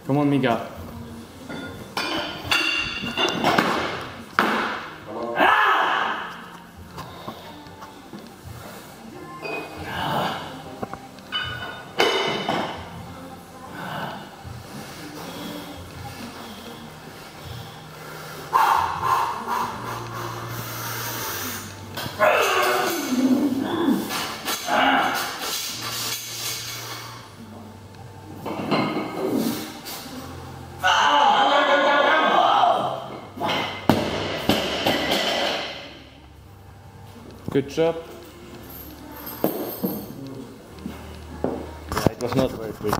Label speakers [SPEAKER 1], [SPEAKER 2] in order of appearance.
[SPEAKER 1] Come on, Mika. Good job. Yeah, it was not very quick.